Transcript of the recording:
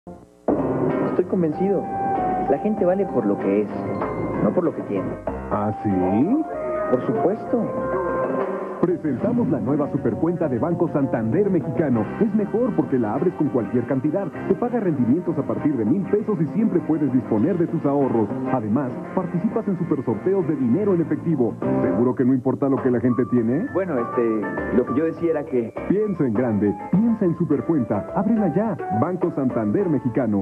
Estoy convencido. La gente vale por lo que es, no por lo que tiene. ¿Ah, sí? Por supuesto. Presentamos la nueva supercuenta de Banco Santander Mexicano. Es mejor porque la abres con cualquier cantidad. Te paga rendimientos a partir de 1,000 pesos y siempre puedes disponer de tus ahorros. Además, participas en super sorteos de dinero en efectivo. ¿Seguro que no importa lo que la gente tiene? Bueno, lo que yo decía era que... Piensa en grande. Piensa en supercuenta. Ábrela ya. Banco Santander Mexicano.